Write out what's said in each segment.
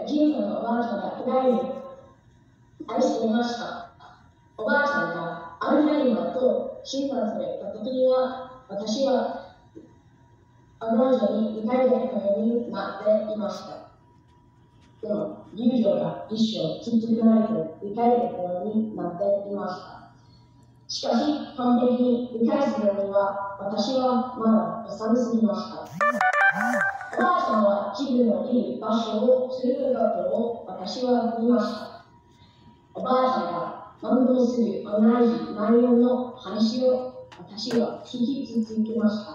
じいさんとおばあちゃんが互いに愛していました。おばあちゃんがアルツハイマーと診断された時には、私は彼女に迎えていくようになっていました。でも、友情が一生続くないと理解できるようになっていました。しかし、完璧に理解するには、私はまだ幼すぎました。おばあさんは自分のいる場所をすることを私は見ました。おばあさんが何度もする同じ内容の話を私は聞き続けました。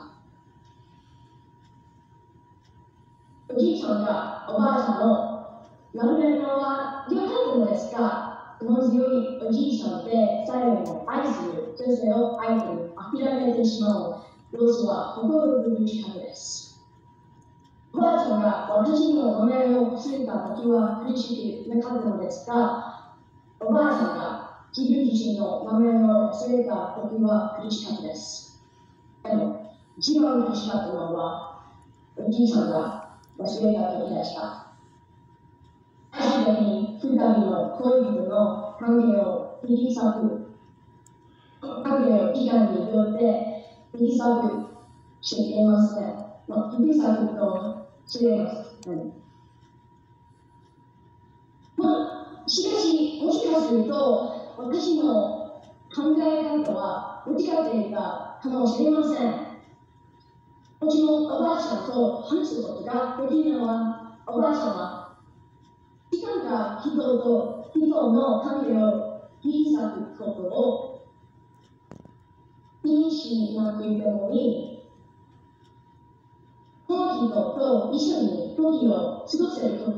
おじいさんがおばあさんのナルメマは良かったのですが、心強いおじいさんで最後の愛する女性を相手に諦めてしまう様子は心苦しかったです。おばあさんが私の名前を忘れたときは苦しくなかったのですが、おばあさんが自分自身の名前を忘れたときは苦しかったです。でも、一番苦しかったのは、おじいさんが忘れたときでした。最終的に二人の恋人の関係を切り裂く、関係を期間によって切り裂くしていますね。切り裂くと知れます。しかし、もしかすると、私の考え方は間違っていたかもしれません。うちのおばあちゃんと話すことができるのは、おばあちゃんは時間が人と人の関係を切り裂くことを気にしなくてもいい。この人と一緒に時を過ごせること、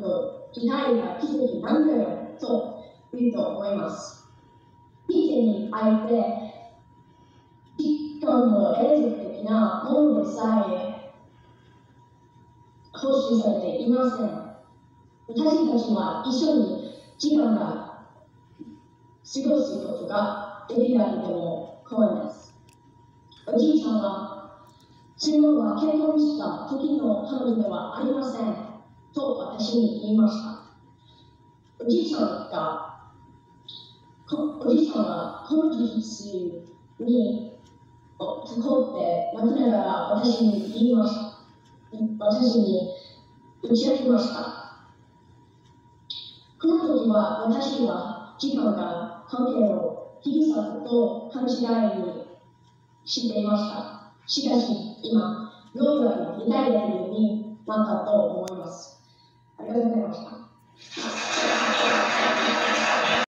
機会が奇跡なんだよと言うと思います。人生にあえて、時間の永続的なものでさえ放出されていません。私たちは一緒に時間が過ごすことができなくても怖いです。おじいさんは、自分は結婚した時の彼女ではありませんと私に言いました。おじいさんはこの事実に怒って泣きながら私に言いました。私に打ち明けました。この時は私は時間が関係を切り裂くと勘違いにしていました。しかし今、ようやく理解できるようになったと思います。ありがとうございました。